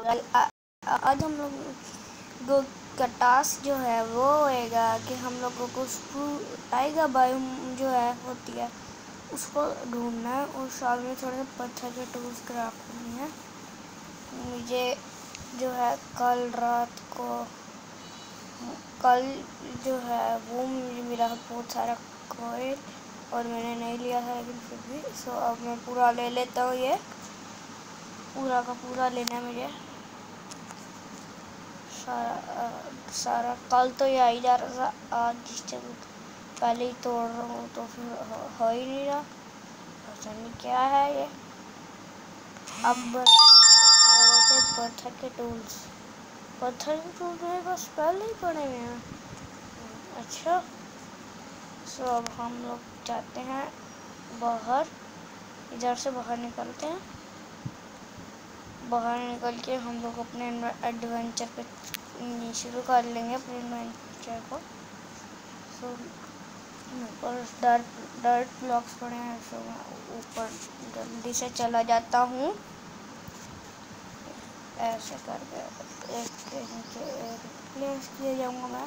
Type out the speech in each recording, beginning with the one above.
आज हम लोग का टास्क जो है वो होएगा कि हम लोगों को टाइगर बायोम जो है होती है उसको ढूंढना है और साथ में थोड़े से पत्थर के टूल्स क्राफ्ट करनी है। मुझे जो है कल जो है वो मुझे मिला बहुत सारा कोयल और मैंने नहीं लिया था, लेकिन फिर भी अब मैं पूरा ले लेता हूँ। ये पूरा का पूरा लेना है मुझे सारा। कल तो ये आ ही जा रहा था, आज पहले ही तोड़ रहा हूँ तो फिर हो ही नहीं रहा, पता नहीं क्या है ये। अब थोड़े से पत्थर के टूल्स मेरे पास पहले ही पड़े हुए हैं। अच्छा, सो अब हम लोग जाते हैं बाहर, इधर से बाहर निकलते हैं। बाहर निकल के हम लोग अपने एडवेंचर पे शुरू कर लेंगे अपने एडवेंचर को। सो ऊपर डर्ट ब्लॉक्स पड़े हैं, सो मैं ऊपर जल्दी से चला जाता हूँ ऐसे करके। एक प्लेस किए जाऊँगा मैं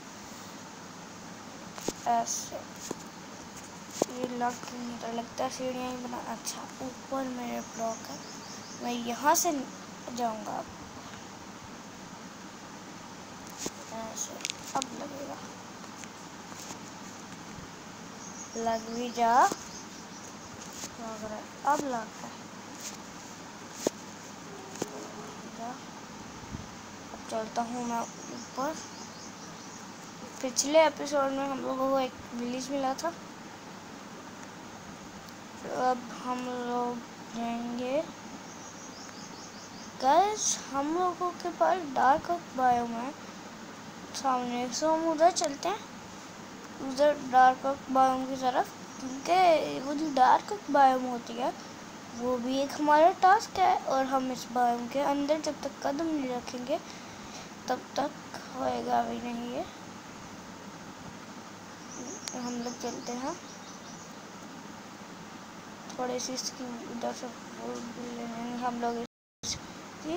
ऐसे। ये लगता है सीढ़ियाँ ही बना। अच्छा, ऊपर मेरे ब्लॉक है, मैं यहाँ से जाऊँगा ऐसे। अब लगेगा, लग भी जा लग रहा है, अब लग रहा है। अब चलता हूँ मैं ऊपर। पिछले एपिसोड में हम लोगों को एक विलेज मिला था, तो अब हम लोग जाएंगे। गाइस, हम लोगों के पास डार्क बायोम है सामने, सो हम उधर चलते हैं, उधर डार्क बायोम की तरफ, क्योंकि वो जो डार्क बायोम होती है वो भी एक हमारा टास्क है। और हम इस बायोम के अंदर जब तक कदम नहीं रखेंगे तब तक होएगा भी नहीं है। हम लोग चलते हैं थोड़ी सी इसकी उधर से हम लोग इसकी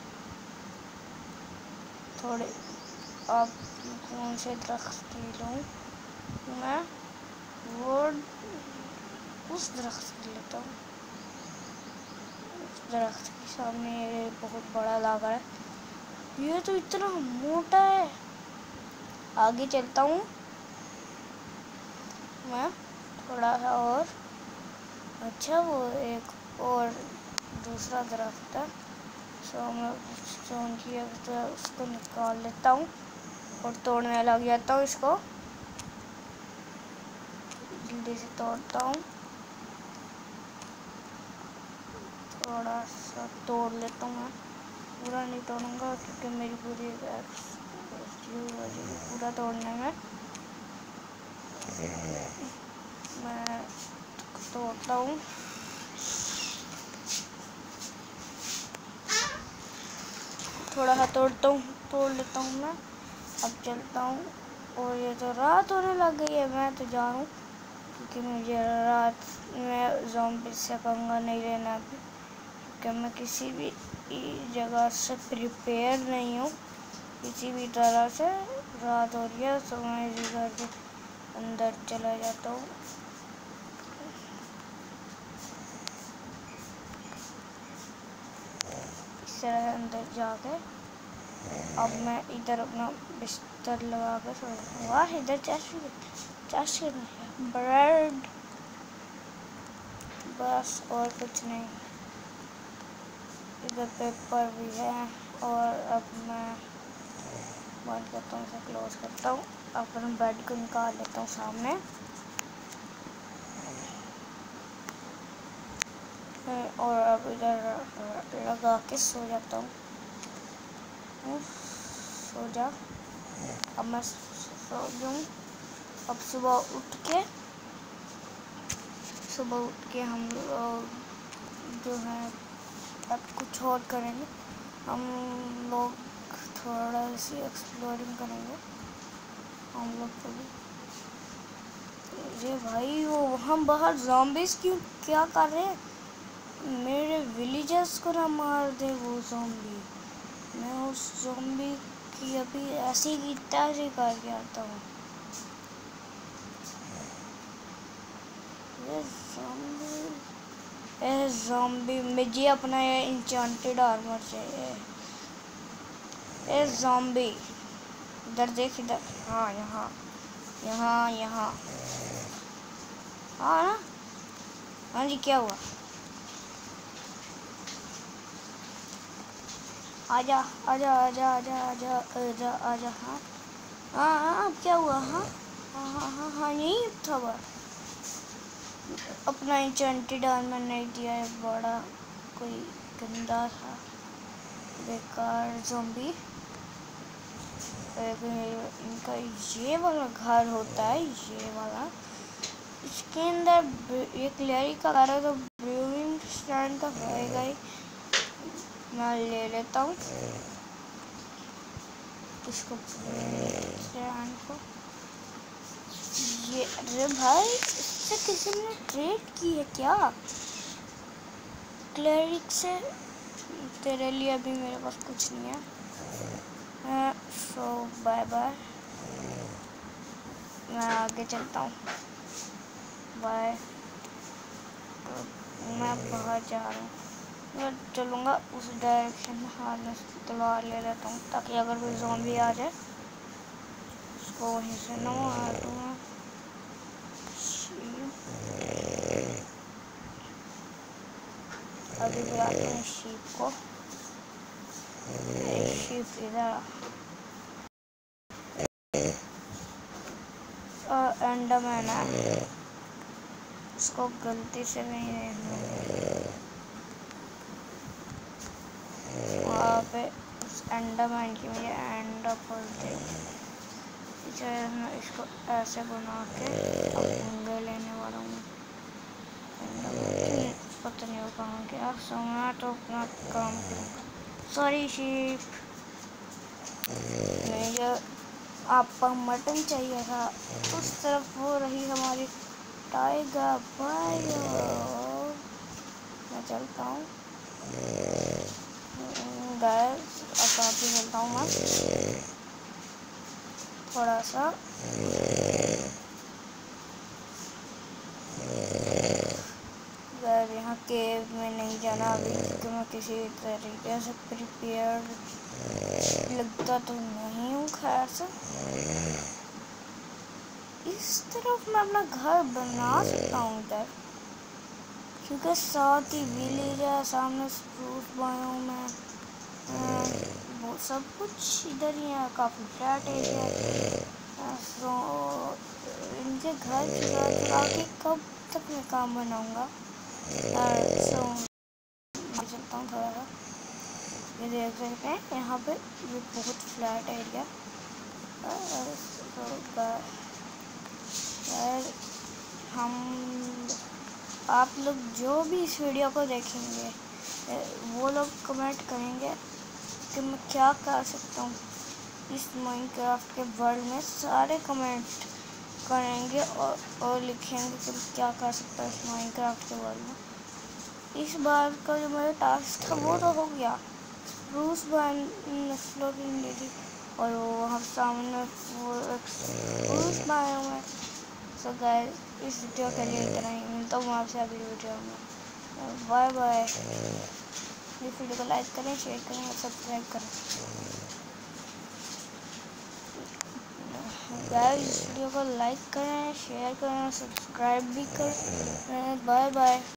थोड़े। अब कौन से दरख्त लूँ मैं? वो उस दरख्त की लेता हूँ। उस दरख्त के सामने ये बहुत बड़ा लगा है, ये तो इतना मोटा है। आगे चलता हूँ मैं थोड़ा सा और। अच्छा, वो एक और दूसरा दरख्त है, सो मैं तो उसको निकाल लेता हूँ और तोड़ने लग जाता हूँ इसको। जल्दी से तोड़ता हूँ, थोड़ा सा तोड़ लेता हूँ मैं, पूरा नहीं तोड़ूंगा क्योंकि मेरी पूरी पूरा तोड़ने में। मैं तोड़ता हूँ, थोड़ा सा तोड़ लेता हूँ मैं। अब चलता हूँ, और ये तो रात होने लग गई है। मैं तो जा रहा हूँ क्योंकि मुझे रात में ज़ॉम्बी से पंगा नहीं लेना अभी, क्योंकि मैं किसी भी जगह से प्रिपेयर नहीं हूँ किसी भी तरह से। रात हो रही है तो मैं इसी घर के अंदर चला जाता हूँ। इस तरह अंदर जाके अब मैं इधर अपना बिस्तर लगा कर सो। वाह, इधर चेस्ट ब्रेड, बस और कुछ नहीं। इधर पेपर भी है। और अब मैं बंद करता हूँ, इसे क्लोज करता हूँ। अपने बेड को निकाल लेता हूँ सामने, और अब इधर लगा के सो जाता हूँ। सो जा, अब मैं सो जाऊँ। अब सुबह उठ के हम लोग जो है अब कुछ और करेंगे। हम लोग थोड़ा सी एक्सप्लोरिंग करेंगे हम लोग को भी। ये भाई, वो हम बाहर ज़ॉम्बीज़ क्या कर रहे हैं? मेरे विलेजर्स को ना मार दे वो ज़ॉम्बी। मैं उस ज़ॉम्बी की अभी ऐसी की तैसी करके आता हूँ। ये ज़ॉम्बी मुझे अपना ये इंचांटेड आर्मर चाहिए। ये ज़ॉम्बी इधर देख, इधर। हाँ, यहाँ यहाँ यहाँ। हाँ ना। हाँ जी, क्या हुआ? आजा आजा आजा आजा आजा आजा आजा। हाँ हाँ हाँ, अब क्या हुआ? हाँ हाँ हाँ हाँ हाँ, यही था वह। अपना इंचेंटेड आर्मर नहीं दिया है, बड़ा कोई गंदा था, बेकार ज़ॉम्बी। इनका ये वाला घर होता है, ये वाला। इसके अंदर एक लेरी का घर है, तो ब्रूइंग स्टैंड का होएगा ही। मैं ले लेता हूँ इसको, स्टैंड को। ये अरे भाई, इससे किसी ने ट्रेड की है क्या? क्लरिक से। तेरे लिए अभी मेरे पास कुछ नहीं है, सो बाय बाय। मैं आगे चलता हूँ, बाय। तो मैं बाहर जा रहा हूँ, मैं चलूँगा उस डायरेक्शन में। हाथ में तलवार ले लेता हूँ, ताकि अगर कोई ज़ॉम्बी आ जाए उसको वहीं से न मार दूँगा। अभी बुलाते हैं शीप को। शीप इधर। एंडरमैन है, उसको गलती से भी नहीं। वहाँ पे उस एंडरमैन की मुझे एंडर पर दे। मैं इसको ऐसे बना के मुंडे लेने वाला हूँ। पता नहीं वो कहाँ गया। मैं तो अपना काम करूँगा। सॉरी शीप, मुझे आपका मटन चाहिए था। उस तरफ हो रही हमारी टाइगर भाई। मैं चलता हूँ गैस, अब साथ ही चलता हूँ मैं थोड़ा सा। यहाँ केव में नहीं जाना अभी, क्योंकि मैं किसी तरीके से प्रिपेयर लगता तो नहीं हूँ। खैर से इस तरफ मैं अपना घर बना सकता हूँ इधर, क्योंकि साथ ही विलेज है, सामने स्प्रूस बायोम है, वो सब कुछ इधर ही है। काफ़ी फ्लैट एरिया है। सो इनके घर चुरा के कब तक मैं काम बनाऊँगा। सो मैं चलता हूँ थोड़ा सा। ये देख सकते हैं यहाँ पे ये बहुत फ्लैट एरिया। हम आप लोग जो भी इस वीडियो को देखेंगे, वो लोग कमेंट करेंगे कि मैं क्या कर सकता हूँ इस माइनक्राफ्ट के वर्ल्ड में। सारे कमेंट करेंगे और लिखेंगे कि क्या कर सकता है इस माइनक्राफ्ट के वर्ल्ड में। इस बार का जो मेरा टास्क था वो तो हो गया। स्प्रूस फ्लोरिंग थी, और वो हम सामने वो स्प्रूस बायोम है। सो गाइस, इस वीडियो के लिए इतना ही। मिलता हूँ आपसे अगली वीडियो में। Bye bye. इस वीडियो को लाइक करें, शेयर करें और सब्सक्राइब करें। गाइस, इस वीडियो को लाइक करें, शेयर करें और सब्सक्राइब भी करें। Bye bye.